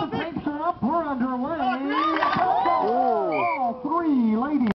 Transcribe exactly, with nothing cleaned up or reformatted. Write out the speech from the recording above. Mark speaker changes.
Speaker 1: the tapes are up. We're underway. All three ladies.